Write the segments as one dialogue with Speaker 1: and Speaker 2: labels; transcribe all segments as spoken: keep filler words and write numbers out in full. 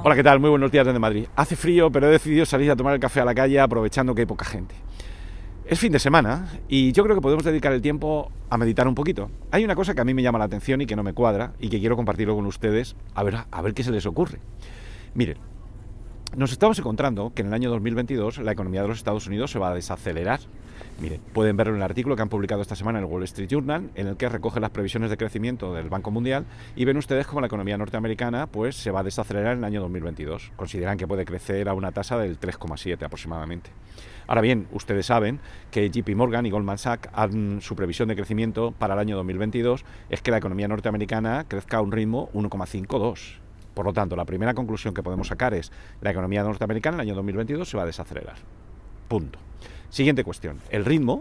Speaker 1: Hola, ¿qué tal? Muy buenos días desde Madrid. Hace frío, pero he decidido salir a tomar el café a la calle aprovechando que hay poca gente. Es fin de semana y yo creo que podemos dedicar el tiempo a meditar un poquito. Hay una cosa que a mí me llama la atención y que no me cuadra y que quiero compartirlo con ustedes, a ver, a ver qué se les ocurre. Miren, nos estamos encontrando que en el año dos mil veintidós la economía de los Estados Unidos se va a desacelerar. Miren, pueden ver en el artículo que han publicado esta semana en el Wall Street Journal, en el que recoge las previsiones de crecimiento del Banco Mundial, y ven ustedes cómo la economía norteamericana pues se va a desacelerar en el año dos mil veintidós. Consideran que puede crecer a una tasa del tres coma siete aproximadamente. Ahora bien, ustedes saben que J P Morgan y Goldman Sachs, han, su previsión de crecimiento para el año dos mil veintidós es que la economía norteamericana crezca a un ritmo uno coma cincuenta y dos. Por lo tanto, la primera conclusión que podemos sacar es la economía norteamericana en el año dos mil veintidós se va a desacelerar. Punto. Siguiente cuestión. El ritmo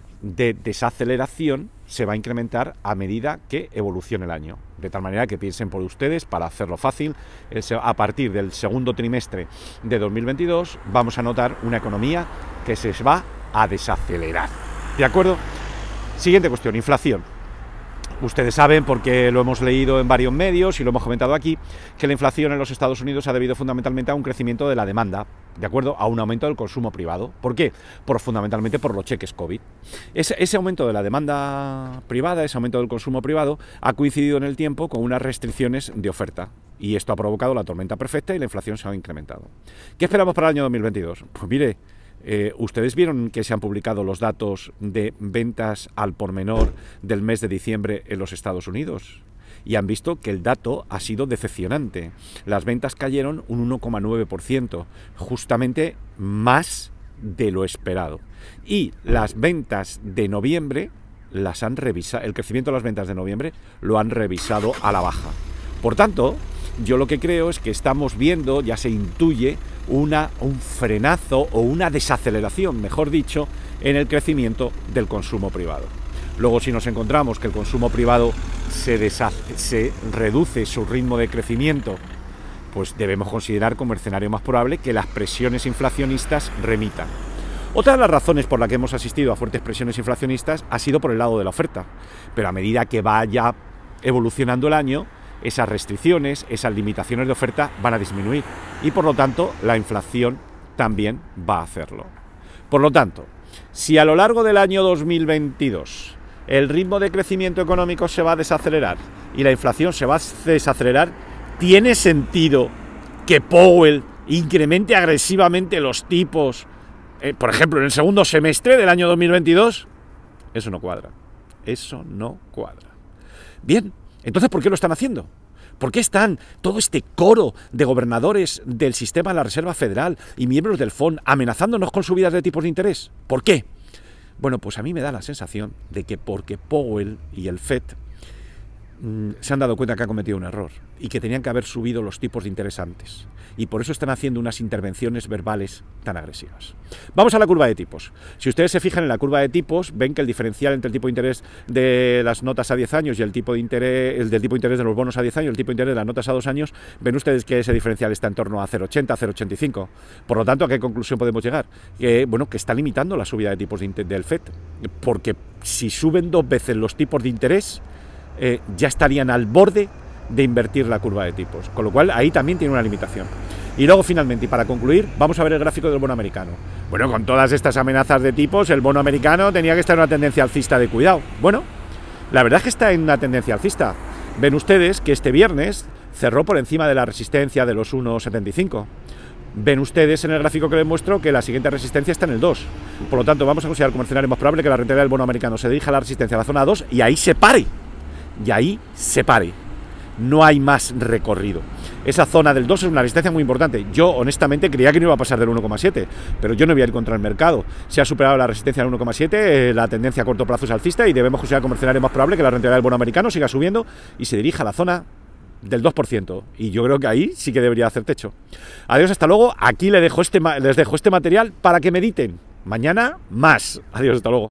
Speaker 1: de desaceleración se va a incrementar a medida que evolucione el año. De tal manera que piensen por ustedes, para hacerlo fácil, a partir del segundo trimestre de dos mil veintidós vamos a notar una economía que se va a desacelerar. ¿De acuerdo? Siguiente cuestión. Inflación. Ustedes saben, porque lo hemos leído en varios medios y lo hemos comentado aquí, que la inflación en los Estados Unidos ha debido fundamentalmente a un crecimiento de la demanda, ¿de acuerdo? A un aumento del consumo privado. ¿Por qué? Por, fundamentalmente por los cheques COVID. Ese, ese aumento de la demanda privada, ese aumento del consumo privado, ha coincidido en el tiempo con unas restricciones de oferta. Y esto ha provocado la tormenta perfecta y la inflación se ha incrementado. ¿Qué esperamos para el año dos mil veintidós? Pues mire, Eh, ustedes vieron que se han publicado los datos de ventas al por menor del mes de diciembre en los Estados Unidos y han visto que el dato ha sido decepcionante. Las ventas cayeron un uno coma nueve por ciento, justamente más de lo esperado. Y las ventas de noviembre las han revisado, el crecimiento de las ventas de noviembre lo han revisado a la baja. Por tanto, yo lo que creo es que estamos viendo, ya se intuye, una, un frenazo o una desaceleración, mejor dicho, en el crecimiento del consumo privado. Luego, si nos encontramos que el consumo privado se, deshace, se reduce su ritmo de crecimiento, pues debemos considerar como escenario más probable que las presiones inflacionistas remitan. Otra de las razones por las que hemos asistido a fuertes presiones inflacionistas ha sido por el lado de la oferta, pero a medida que vaya evolucionando el año, esas restricciones, esas limitaciones de oferta van a disminuir y por lo tanto la inflación también va a hacerlo. Por lo tanto, si a lo largo del año dos mil veintidós el ritmo de crecimiento económico se va a desacelerar y la inflación se va a desacelerar, ¿tiene sentido que Powell incremente agresivamente los tipos, eh, por ejemplo, en el segundo semestre del año dos mil veintidós? Eso no cuadra. Eso no cuadra. Bien. Entonces, ¿por qué lo están haciendo? ¿Por qué están todo este coro de gobernadores del sistema de la Reserva Federal y miembros del F O N amenazándonos con subidas de tipos de interés? ¿Por qué? Bueno, pues a mí me da la sensación de que porque Powell y el F E D mmm, se han dado cuenta que han cometido un error y que tenían que haber subido los tipos de interés antes. Y por eso están haciendo unas intervenciones verbales tan agresivas. Vamos a la curva de tipos. Si ustedes se fijan en la curva de tipos, ven que el diferencial entre el tipo de interés de las notas a diez años y el tipo de interés, el del tipo de interés de los bonos a diez años, el tipo de interés de las notas a dos años, ven ustedes que ese diferencial está en torno a cero coma ochenta, cero coma ochenta y cinco. Por lo tanto, ¿a qué conclusión podemos llegar? Que, bueno, que está limitando la subida de tipos de del F E D, porque si suben dos veces los tipos de interés, eh, ya estarían al borde de invertir la curva de tipos, con lo cual ahí también tiene una limitación. Y luego finalmente, y para concluir, vamos a ver el gráfico del bono americano. Bueno, con todas estas amenazas de tipos, el bono americano tenía que estar en una tendencia alcista de cuidado. Bueno, la verdad es que está en una tendencia alcista. Ven ustedes que este viernes cerró por encima de la resistencia de los uno coma setenta y cinco. Ven ustedes en el gráfico que les muestro que la siguiente resistencia está en el dos. Por lo tanto, vamos a considerar como escenario más probable que la rentabilidad del bono americano se dirija a la resistencia a la zona dos y ahí se pare. Y ahí se pare. No hay más recorrido. Esa zona del dos es una resistencia muy importante. Yo, honestamente, creía que no iba a pasar del uno coma siete, pero yo no voy a ir contra el mercado. Se ha superado la resistencia del uno coma siete, eh, la tendencia a corto plazo es alcista y debemos considerar como escenario más probable que la rentabilidad del bono americano siga subiendo y se dirija a la zona del dos por ciento. Y yo creo que ahí sí que debería hacer techo. Adiós, hasta luego. Aquí les dejo este, les dejo este material para que mediten. Mañana, más. Adiós, hasta luego.